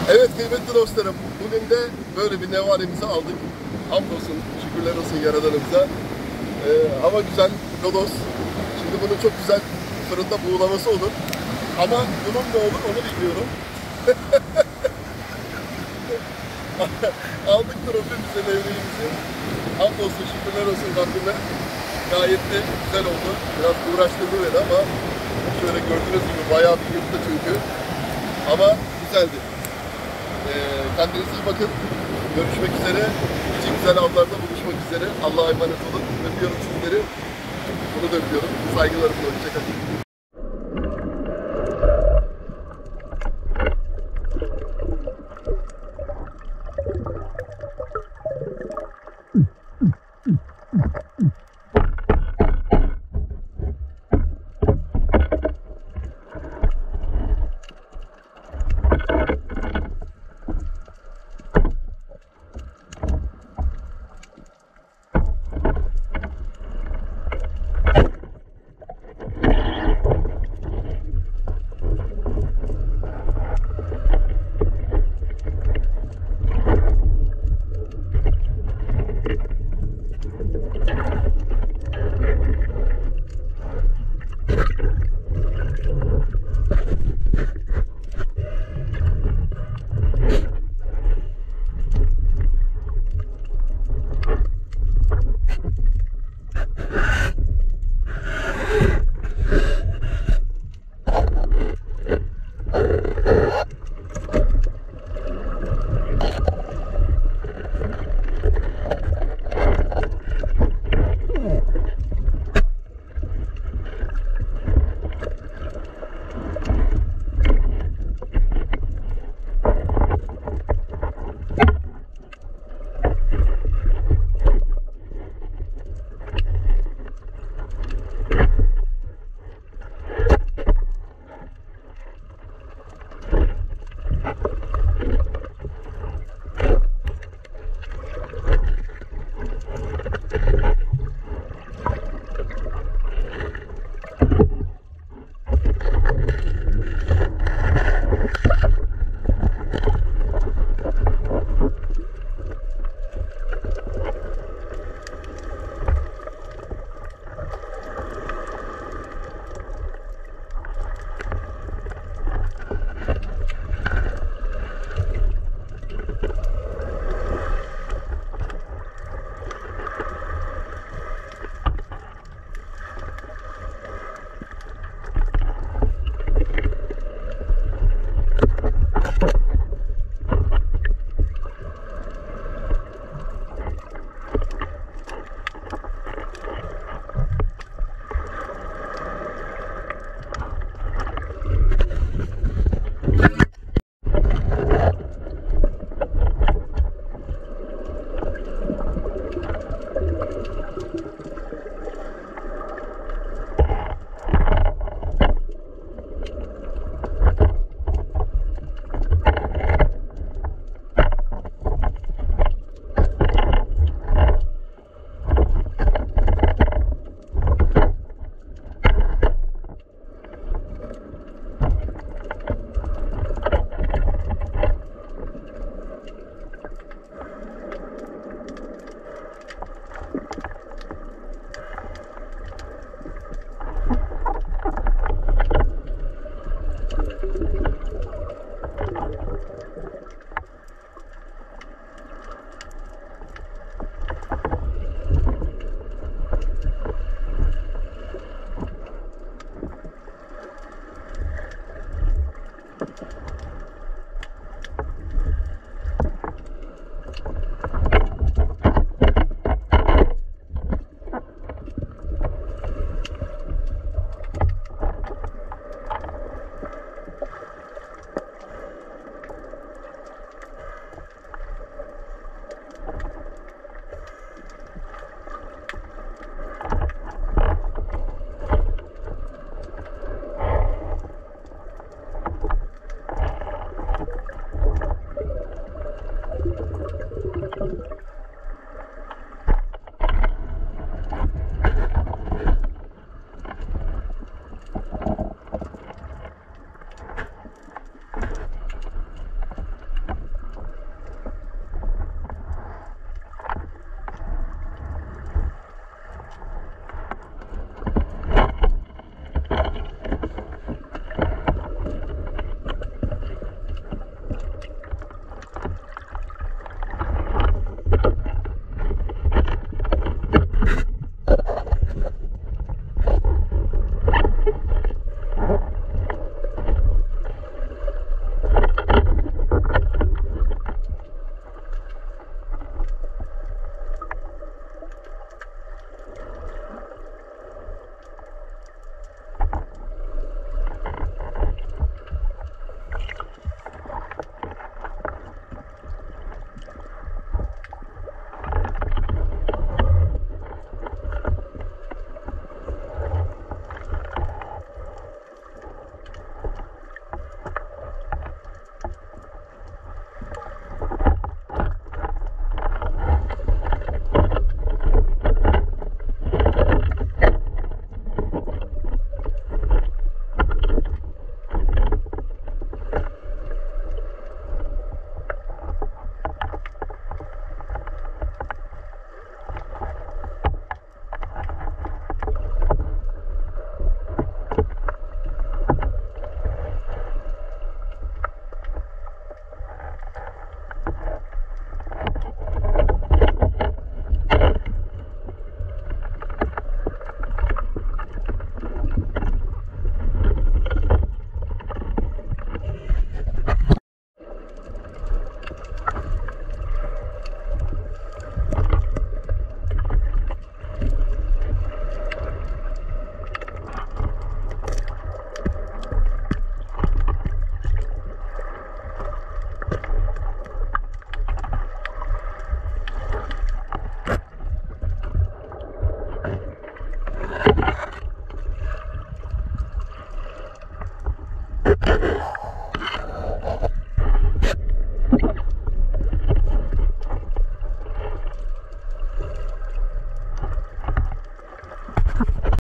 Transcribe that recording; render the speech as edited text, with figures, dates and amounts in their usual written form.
Evet kıymetli dostlarım, bugün de böyle bir nevalemizi aldık. Hamdolsun, şükürler olsun Yaradanımıza. Hava güzel, lodos. Şimdi bunun çok güzel fırında buğulaması olur. Ama bunun ne olur onu bilmiyorum. Aldık trofimizi, levreğimizi. Hamdolsun, şükürler olsun Rabbime. Gayet de güzel oldu. Biraz uğraştırdı beni ama şöyle gördüğünüz gibi bayağı bir yırttı çünkü. Ama güzeldi. Kendinize iyi bakın. Görüşmek üzere. İki güzel avlarda buluşmak üzere. Allah'a emanet olun. Öpüyorum sizleri. Bunu da öpüyorum. Saygılarımla. Hoşçakalın. Thank you.